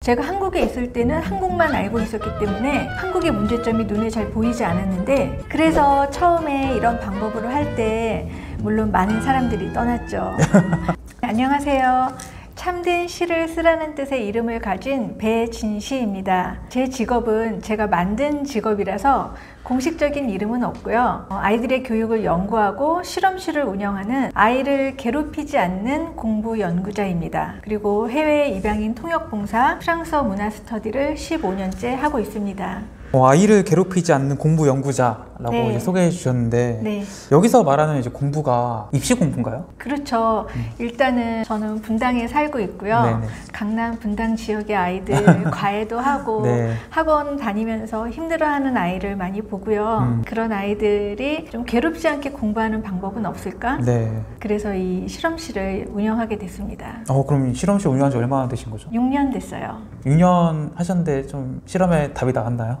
제가 한국에 있을 때는 한국만 알고 있었기 때문에 한국의 문제점이 눈에 잘 보이지 않았는데, 그래서 처음에 이런 방법으로 할 때 물론 많은 사람들이 떠났죠. 안녕하세요. 참된 시를 쓰라는 뜻의 이름을 가진 배진시입니다. 제 직업은 제가 만든 직업이라서 공식적인 이름은 없고요. 아이들의 교육을 연구하고 실험실을 운영하는 아이를 괴롭히지 않는 공부 연구자입니다. 그리고 해외 입양인 통역봉사 프랑스어 문화 스터디를 15년째 하고 있습니다. 아이를 괴롭히지 않는 공부 연구자라고 네. 이제 소개해 주셨는데, 네. 여기서 말하는 이제 공부가 입시 공부인가요? 그렇죠. 일단은 저는 분당에 살고 있고요. 네네. 강남 분당 지역의 아이들 과외도 하고 네. 학원 다니면서 힘들어하는 아이를 많이 보고요. 그런 아이들이 좀 괴롭지 않게 공부하는 방법은 없을까? 네. 그래서 이 실험실을 운영하게 됐습니다. 그럼 실험실 운영한 지 얼마나 되신 거죠? 6년 됐어요. 6년 하셨는데 좀 실험에 답이 나왔나요?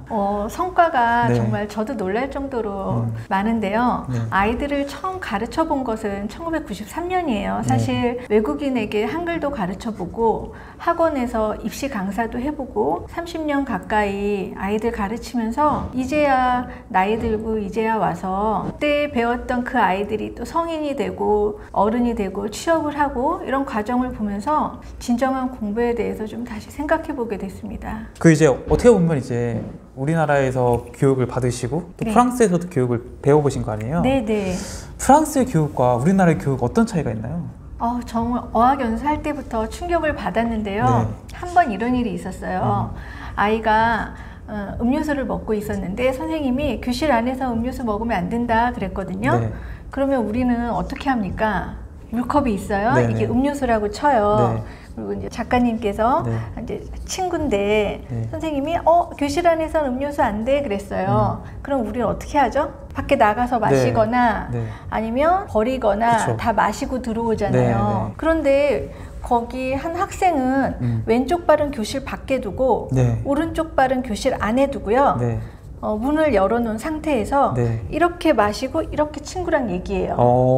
성과가 네. 정말 저도 놀랄 정도로 많은데요. 네. 아이들을 처음 가르쳐 본 것은 1993년이에요. 사실 외국인에게 한글도 가르쳐 보고 학원에서 입시 강사도 해보고 30년 가까이 아이들 가르치면서 이제야 나이 들고 이제야 와서 그때 배웠던 그 아이들이 또 성인이 되고 어른이 되고 취업을 하고 이런 과정을 보면서 진정한 공부에 대해서 좀 다시 생각해 보게 됐습니다. 이제 어떻게 보면 이제 우리나라에서 교육을 받으시고 또 네. 프랑스에서도 교육을 배워보신 거 아니에요? 네네. 프랑스의 교육과 우리나라의 교육 어떤 차이가 있나요? 정말 어학연수 할 때부터 충격을 받았는데요. 네. 한 번 이런 일이 있었어요. 아이가 음료수를 먹고 있었는데 선생님이 교실 안에서 음료수 먹으면 안 된다 그랬거든요. 네. 그러면 우리는 어떻게 합니까? 물컵이 있어요. 네네. 이게 음료수라고 쳐요. 네. 그리고 이제 작가님께서 네. 이제 친구인데 네. 선생님이 교실 안에서 음료수 안 돼 그랬어요. 그럼 우리는 어떻게 하죠? 밖에 나가서 마시거나 네. 아니면 버리거나 그쵸. 다 마시고 들어오잖아요. 네, 네. 그런데 거기 한 학생은 왼쪽 발은 교실 밖에 두고 네. 오른쪽 발은 교실 안에 두고요. 네. 문을 열어놓은 상태에서 네. 이렇게 마시고 이렇게 친구랑 얘기해요.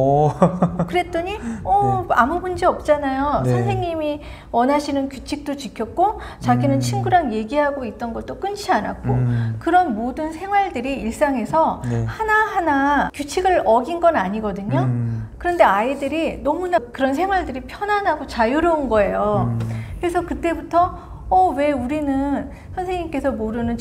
그랬더니 아무 문제 없잖아요. 네. 선생님이 원하시는 규칙도 지켰고 자기는 친구랑 얘기하고 있던 것도 끊지 않았고 그런 모든 생활들이 일상에서 네. 하나하나 규칙을 어긴 건 아니거든요. 그런데 아이들이 너무나 그런 생활들이 편안하고 자유로운 거예요. 그래서 그때부터 왜 우리는 선생님께서 모르는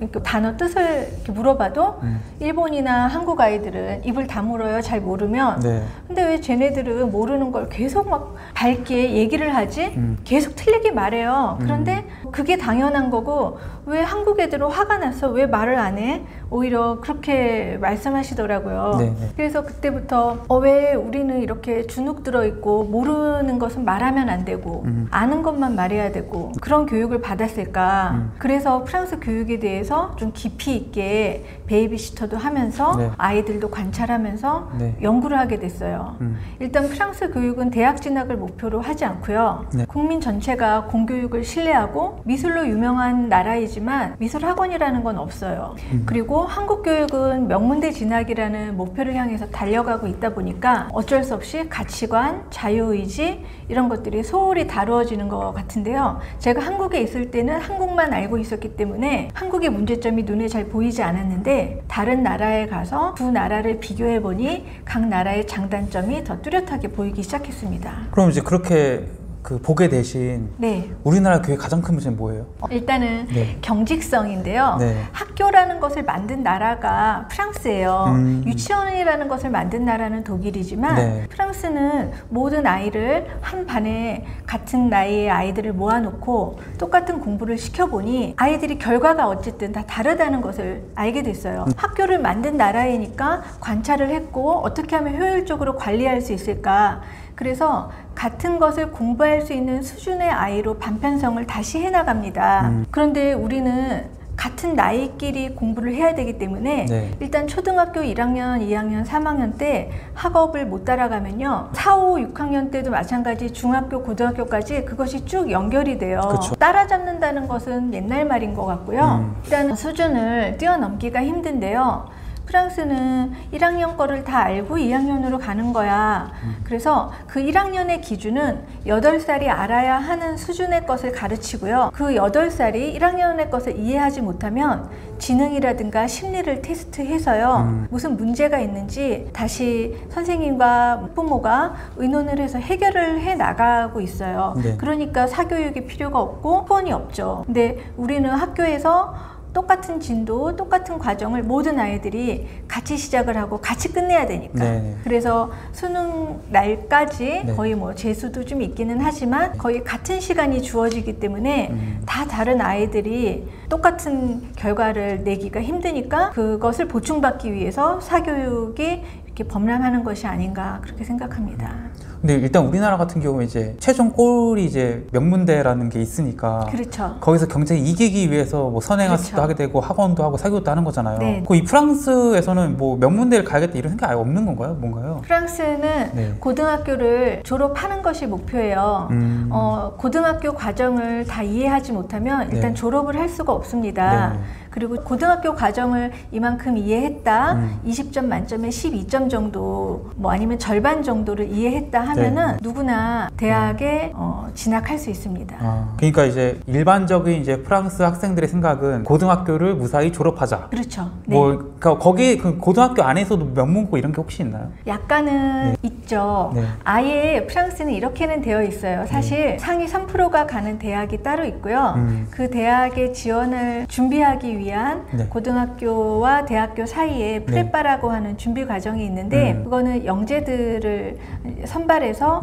단어 뜻을 이렇게 물어봐도 일본이나 한국 아이들은 입을 다물어요. 잘 모르면. 네. 근데 왜 쟤네들은 모르는 걸 계속 막 밝게 얘기를 하지? 계속 틀리게 말해요. 그런데 그게 당연한 거고 왜 한국 애들은 화가 났어? 왜 말을 안 해? 오히려 그렇게 말씀하시더라고요. 네, 네. 그래서 그때부터 왜 우리는 이렇게 주눅 들어있고 모르는 것은 말하면 안 되고 아는 것만 말해야 되고 그런 교육을 받았을까. 그래서 프랑스 교육에 대해서 좀 깊이 있게 베이비시터도 하면서 네. 아이들도 관찰하면서 네. 연구를 하게 됐어요. 일단 프랑스 교육은 대학 진학을 목표로 하지 않고요. 네. 국민 전체가 공교육을 신뢰하고 미술로 유명한 나라이지만 미술학원이라는 건 없어요. 그리고 한국 교육은 명문대 진학이라는 목표를 향해서 달려가고 있다 보니까 어쩔 수 없이 가치관, 자유의지 이런 것들이 소홀히 다루어지는 것 같은데요. 제가 한국에 있을 때는 한국만 알고 있었기 때문에 한국의 문제점이 눈에 잘 보이지 않았는데 다른 나라에 가서 두 나라를 비교해 보니 각 나라의 장단점이 더 뚜렷하게 보이기 시작했습니다. 그럼 이제 그렇게 보게 되신 네. 우리나라 교육의 가장 큰 문제는 뭐예요? 일단은 네. 경직성인데요. 네. 학교라는 것을 만든 나라가 프랑스예요. 유치원이라는 것을 만든 나라는 독일이지만 네. 프랑스는 모든 아이를 한 반에 같은 나이의 아이들을 모아놓고 똑같은 공부를 시켜보니 아이들이 결과가 어쨌든 다 다르다는 것을 알게 됐어요. 학교를 만든 나라이니까 관찰을 했고 어떻게 하면 효율적으로 관리할 수 있을까. 그래서 같은 것을 공부할 수 있는 수준의 아이로 반편성을 다시 해나갑니다. 그런데 우리는 같은 나이끼리 공부를 해야 되기 때문에 네. 일단 초등학교 1학년, 2학년, 3학년 때 학업을 못 따라가면요 4, 5, 6학년 때도 마찬가지 중학교, 고등학교까지 그것이 쭉 연결이 돼요. 그쵸. 따라잡는다는 것은 옛날 말인 것 같고요. 일단 수준을 뛰어넘기가 힘든데요. 프랑스는 1학년 거를 다 알고 2학년으로 가는 거야. 그래서 그 1학년의 기준은 8살이 알아야 하는 수준의 것을 가르치고요. 그 8살이 1학년의 것을 이해하지 못하면 지능이라든가 심리를 테스트해서요. 무슨 문제가 있는지 다시 선생님과 부모가 의논을 해서 해결을 해 나가고 있어요. 네. 그러니까 사교육이 필요가 없고 후원이 없죠. 근데 우리는 학교에서 똑같은 진도, 똑같은 과정을 모든 아이들이 같이 시작을 하고 같이 끝내야 되니까. 네. 그래서 수능 날까지 네. 거의 뭐 재수도 좀 있기는 하지만 거의 같은 시간이 주어지기 때문에 다 다른 아이들이 똑같은 결과를 내기가 힘드니까 그것을 보충받기 위해서 사교육이 이렇게 범람하는 것이 아닌가 그렇게 생각합니다. 근데 일단 우리나라 같은 경우에 이제 최종 골이 이제 명문대라는 게 있으니까 그렇죠. 거기서 경쟁 이기기 위해서 뭐 선행학습도 그렇죠. 하게 되고 학원도 하고 사교육도 하는 거잖아요. 네. 이 프랑스에서는 뭐 명문대를 가야겠다 이런 생각 아예 없는 건가요? 뭔가요? 프랑스는 네. 고등학교를 졸업하는 것이 목표예요. 고등학교 과정을 다 이해하지 못하면 일단 네. 졸업을 할 수가 없습니다. 네. 그리고 고등학교 과정을 이만큼 이해했다, 20점 만점에 12점 정도, 뭐 아니면 절반 정도를 이해했다 하면은 누구나 대학에 진학할 수 있습니다. 그러니까 이제 일반적인 이제 프랑스 학생들의 생각은 고등학교를 무사히 졸업하자. 그렇죠. 네. 뭐 그러니까 거기 그 고등학교 안에서도 명문고 이런 게 혹시 있나요? 약간은 있죠. 네. 아예 프랑스는 이렇게는 되어 있어요. 사실 상위 3%가 가는 대학이 따로 있고요. 그 대학에 지원을 준비하기 위한 네. 고등학교와 대학교 사이에 프레빠라고 하는 준비 과정이 있는데 그거는 영재들을 선발해서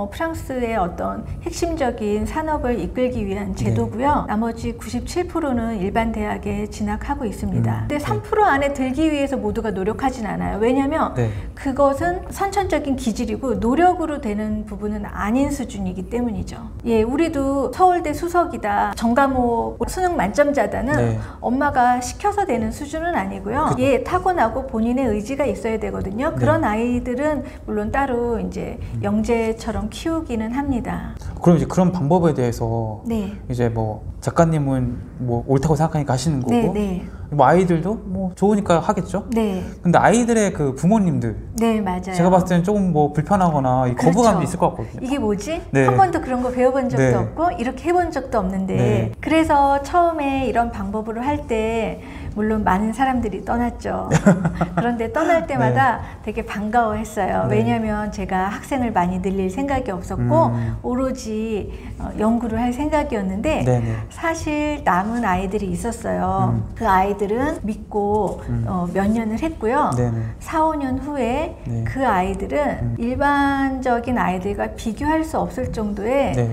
프랑스의 어떤 핵심적인 산업을 이끌기 위한 제도고요. 나머지 97%는 일반 대학에 진학하고 있습니다. 근데 3% 안에 들기 위해서 모두가 노력하진 않아요. 왜냐하면 그것은 선천적인 기질이고 노력으로 되는 부분은 아닌 수준이기 때문이죠. 예, 우리도 서울대 수석이다, 전과목 수능 만점자다는 엄마가 시켜서 되는 수준은 아니고요. 예, 타고나고 본인의 의지가 있어야 되거든요. 그런 아이들은 물론 따로 이제 영재처럼 키우기는 합니다. 그럼 이제 그런 방법에 대해서 이제 뭐 작가님은 뭐 옳다고 생각하니까 하시는 거고 뭐 아이들도 뭐 좋으니까 하겠죠? 네. 근데 아이들의 그 부모님들 네, 맞아요. 제가 봤을 때는 조금 뭐 불편하거나 거부감이 있을 것 같거든요. 이게 뭐지? 네. 한 번도 그런 거 배워본 적도 네. 없고 이렇게 해본 적도 없는데 네. 그래서 처음에 이런 방법으로 할 때 물론 많은 사람들이 떠났죠. 그런데 떠날 때마다 되게 반가워했어요. 왜냐하면 제가 학생을 많이 늘릴 생각이 없었고 오로지 연구를 할 생각이었는데 사실 남은 아이들이 있었어요. 그 아이들은 믿고 몇 년을 했고요. 4, 5년 후에 그 아이들은 일반적인 아이들과 비교할 수 없을 정도의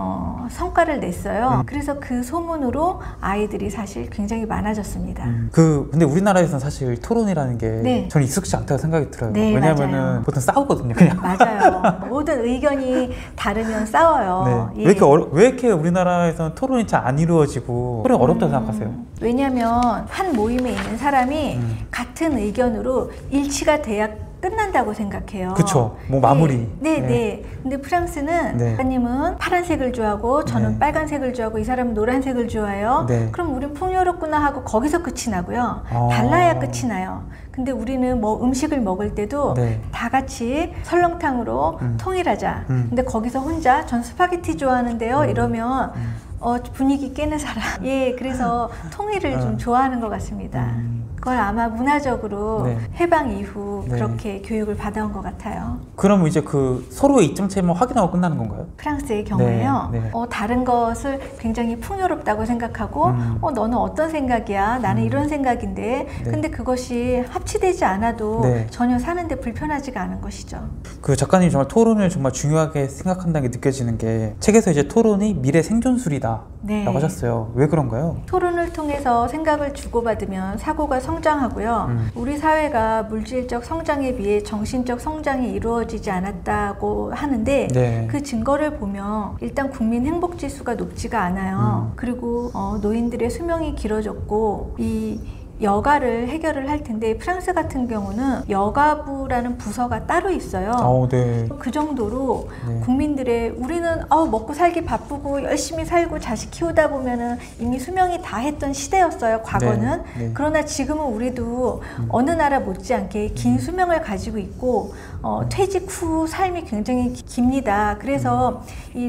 성과를 냈어요. 그래서 그 소문으로 아이들이 사실 굉장히 많아졌습니다. 근데 우리나라에서는 사실 토론이라는 게 저는 익숙치 않다고 생각이 들어요. 네, 왜냐면은 맞아요. 보통 싸우거든요, 그냥. 맞아요. 모든 의견이 다르면 싸워요. 왜 이렇게 우리나라에서는 토론이 잘 안 이루어지고 토론이 어렵다고 생각하세요? 왜냐면 한 모임에 있는 사람이 같은 의견으로 일치가 돼야 끝난다고 생각해요. 그쵸. 뭐 마무리. 네. 근데 프랑스는 작가님은 파란색을 좋아하고 저는 빨간색을 좋아하고 이 사람은 노란색을 좋아해요. 그럼 우린 풍요롭구나 하고 거기서 끝이 나고요. 달라야 끝이 나요. 근데 우리는 뭐 음식을 먹을 때도 다 같이 설렁탕으로 통일하자. 근데 거기서 혼자 전 스파게티 좋아하는데요. 이러면 분위기 깨는 사람. 예, 그래서 통일을 좀 좋아하는 것 같습니다. 그걸 아마 문화적으로 해방 이후 그렇게 교육을 받아온 것 같아요. 그럼 이제 그 서로의 이점차이만 확인하고 끝나는 건가요? 프랑스의 경우에요. 다른 것을 굉장히 풍요롭다고 생각하고 너는 어떤 생각이야? 나는 이런 생각인데 근데 그것이 합치되지 않아도 전혀 사는데 불편하지가 않은 것이죠. 그 작가님 정말 토론을 정말 중요하게 생각한다는 게 느껴지는 게 책에서 이제 토론이 미래 생존술이다 라고 하셨어요. 왜 그런가요? 토론을 통해서 생각을 주고받으면 사고가 성장하고요. 우리 사회가 물질적 성장에 비해 정신적 성장이 이루어지지 않았다고 하는데 그 증거를 보면 일단 국민 행복 지수가 높지가 않아요. 그리고 노인들의 수명이 길어졌고 이 여가를 해결을 할 텐데 프랑스 같은 경우는 여가부라는 부서가 따로 있어요. 네. 그 정도로 국민들의 우리는 먹고 살기 바쁘고 열심히 살고 자식 키우다 보면은 이미 수명이 다 했던 시대였어요. 과거는. 그러나 지금은 우리도 어느 나라 못지않게 긴 수명을 가지고 있고 퇴직 후 삶이 굉장히 깁니다. 그래서 이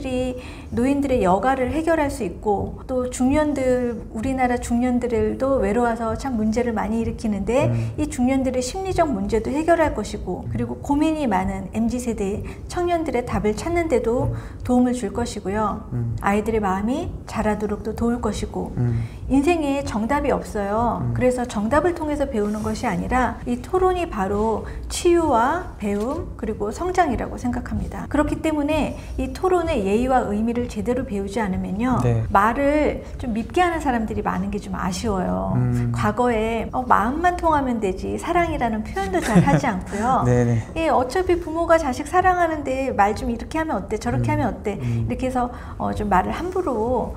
노인들의 여가를 해결할 수 있고 또 중년들 우리나라 중년들도 외로워서 참 문제를 많이 일으키는데 이 중년들의 심리적 문제도 해결할 것이고 그리고 고민이 많은 MZ세대 청년들의 답을 찾는 데도 도움을 줄 것이고요. 아이들의 마음이 자라도록도 도울 것이고 인생에 정답이 없어요. 그래서 정답을 통해서 배우는 것이 아니라 이 토론이 바로 치유와 배움 그리고 성장이라고 생각합니다. 그렇기 때문에 이 토론의 예의와 의미를 제대로 배우지 않으면요. 말을 좀 밉게 하는 사람들이 많은 게 좀 아쉬워요. 과거에 마음만 통하면 되지 사랑이라는 표현도 잘 하지 않고요. 어차피 부모가 자식 사랑하는데 말 좀 이렇게 하면 어때 저렇게 하면 어때 이렇게 해서 좀 말을 함부로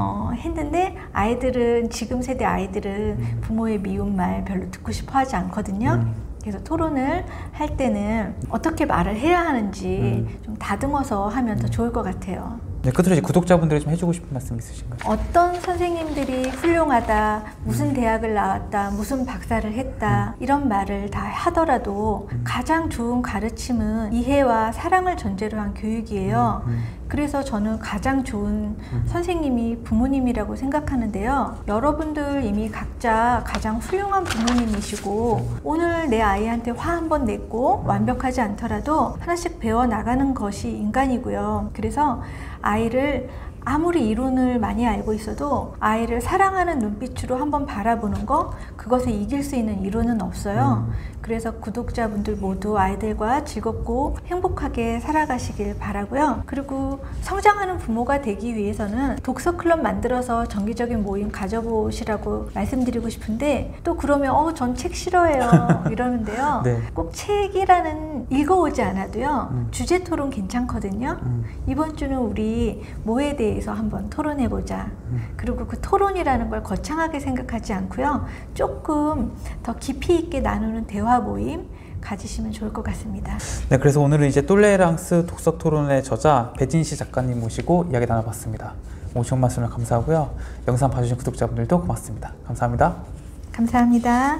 했는데 아이들은 지금 세대 아이들은 부모의 미운 말 별로 듣고 싶어 하지 않거든요. 그래서 토론을 할 때는 어떻게 말을 해야 하는지 좀 다듬어서 하면 더 좋을 것 같아요. 네, 끝으로 이제 구독자분들이 좀 해주고 싶은 말씀 있으신가요? 어떤 선생님들이 훌륭하다, 무슨 대학을 나왔다, 무슨 박사를 했다 이런 말을 다 하더라도 가장 좋은 가르침은 이해와 사랑을 전제로 한 교육이에요. 그래서 저는 가장 좋은 선생님이 부모님이라고 생각하는데요. 여러분들 이미 각자 가장 훌륭한 부모님이시고 오늘 내 아이한테 화 한 번 냈고 완벽하지 않더라도 하나씩 배워나가는 것이 인간이고요. 그래서 아이를 아무리 이론을 많이 알고 있어도 아이를 사랑하는 눈빛으로 한번 바라보는 거 그것을 이길 수 있는 이론은 없어요. 그래서 구독자분들 모두 아이들과 즐겁고 행복하게 살아가시길 바라고요. 그리고 성장하는 부모가 되기 위해서는 독서클럽 만들어서 정기적인 모임 가져보시라고 말씀드리고 싶은데 또 그러면 전 책 싫어해요 이러는데요. 꼭 책이라는 읽어오지 않아도요. 주제 토론 괜찮거든요. 이번 주는 우리 뭐에 대해서 한번 토론해보자. 그리고 그 토론이라는 걸 거창하게 생각하지 않고요. 조금 더 깊이 있게 나누는 대화 모임 가지시면 좋을 것 같습니다. 네, 그래서 오늘은 이제 똘레랑스 독서 토론의 저자 배진시 작가님 모시고 이야기 나눠봤습니다. 오신 말씀을 감사하고요. 영상 봐주신 구독자분들도 고맙습니다. 감사합니다. 감사합니다.